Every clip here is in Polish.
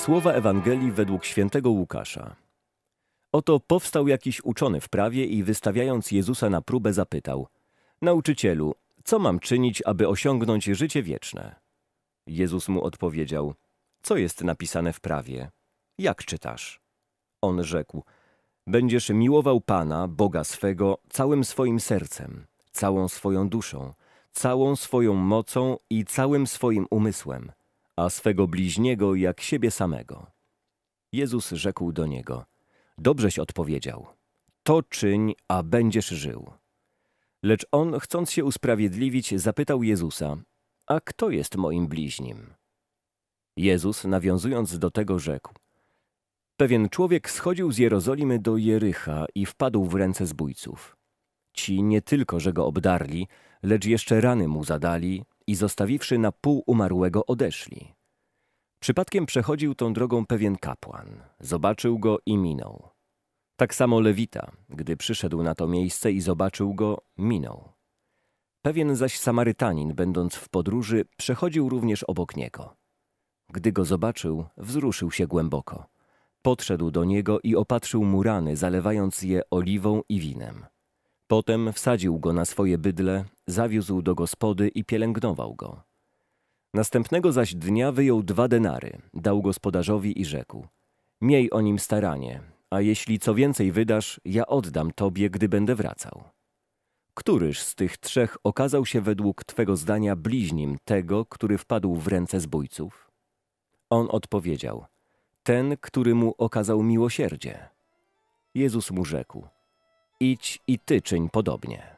Słowa Ewangelii według świętego Łukasza. Oto powstał jakiś uczony w prawie i wystawiając Jezusa na próbę zapytał: Nauczycielu, co mam czynić, aby osiągnąć życie wieczne? Jezus mu odpowiedział: Co jest napisane w prawie? Jak czytasz? On rzekł: Będziesz miłował Pana, Boga swego, całym swoim sercem, całą swoją duszą, całą swoją mocą i całym swoim umysłem, a swego bliźniego jak siebie samego. Jezus rzekł do niego: Dobrześ odpowiedział. To czyń, a będziesz żył. Lecz on, chcąc się usprawiedliwić, zapytał Jezusa: A kto jest moim bliźnim? Jezus, nawiązując do tego, rzekł: Pewien człowiek schodził z Jerozolimy do Jericha i wpadł w ręce zbójców. Ci nie tylko, że go obdarli, lecz jeszcze rany mu zadali i zostawiwszy na pół umarłego, odeszli. Przypadkiem przechodził tą drogą pewien kapłan. Zobaczył go i minął. Tak samo Lewita, gdy przyszedł na to miejsce i zobaczył go, minął. Pewien zaś Samarytanin, będąc w podróży, przechodził również obok niego. Gdy go zobaczył, wzruszył się głęboko. Podszedł do niego i opatrzył mu rany, zalewając je oliwą i winem. Potem wsadził go na swoje bydlę, zawiózł do gospody i pielęgnował go. Następnego zaś dnia wyjął 2 denary, dał gospodarzowi i rzekł: Miej o nim staranie, a jeśli co więcej wydasz, ja oddam tobie, gdy będę wracał. Któryż z tych 3 okazał się według twego zdania bliźnim tego, który wpadł w ręce zbójców? On odpowiedział: Ten, który mu okazał miłosierdzie. Jezus mu rzekł: Idź i ty czyń podobnie.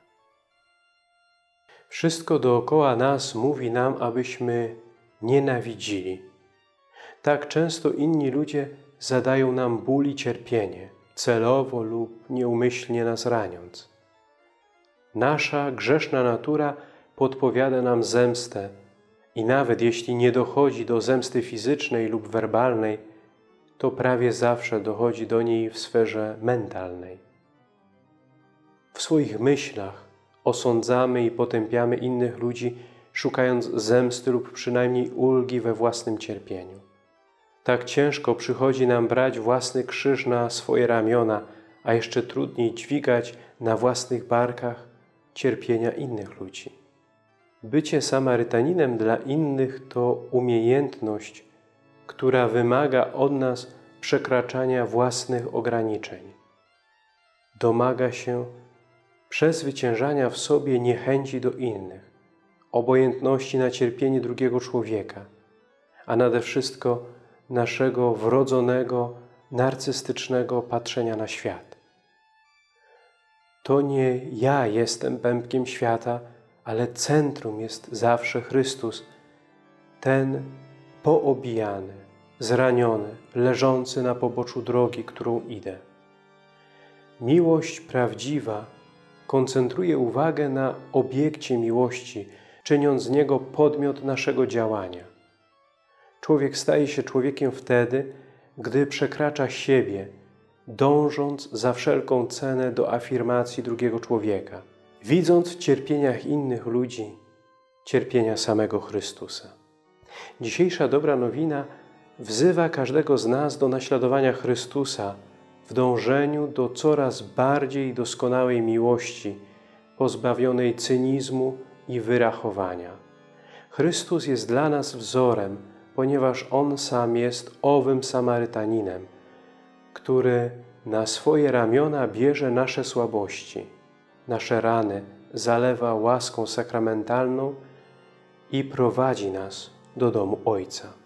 Wszystko dookoła nas mówi nam, abyśmy nienawidzili. Tak często inni ludzie zadają nam ból i cierpienie, celowo lub nieumyślnie nas raniąc. Nasza grzeszna natura podpowiada nam zemstę i nawet jeśli nie dochodzi do zemsty fizycznej lub werbalnej, to prawie zawsze dochodzi do niej w sferze mentalnej. W swoich myślach osądzamy i potępiamy innych ludzi, szukając zemsty lub przynajmniej ulgi we własnym cierpieniu. Tak ciężko przychodzi nam brać własny krzyż na swoje ramiona, a jeszcze trudniej dźwigać na własnych barkach cierpienia innych ludzi. Bycie Samarytaninem dla innych to umiejętność, która wymaga od nas przekraczania własnych ograniczeń. Domaga się przezwyciężania w sobie niechęci do innych, obojętności na cierpienie drugiego człowieka, a nade wszystko naszego wrodzonego, narcystycznego patrzenia na świat. To nie ja jestem pępkiem świata, ale centrum jest zawsze Chrystus, ten poobijany, zraniony, leżący na poboczu drogi, którą idę. Miłość prawdziwa koncentruje uwagę na obiekcie miłości, czyniąc z niego podmiot naszego działania. Człowiek staje się człowiekiem wtedy, gdy przekracza siebie, dążąc za wszelką cenę do afirmacji drugiego człowieka, widząc w cierpieniach innych ludzi cierpienia samego Chrystusa. Dzisiejsza dobra nowina wzywa każdego z nas do naśladowania Chrystusa w dążeniu do coraz bardziej doskonałej miłości, pozbawionej cynizmu i wyrachowania. Chrystus jest dla nas wzorem, ponieważ On sam jest owym Samarytaninem, który na swoje ramiona bierze nasze słabości, nasze rany, zalewa łaską sakramentalną i prowadzi nas do domu Ojca.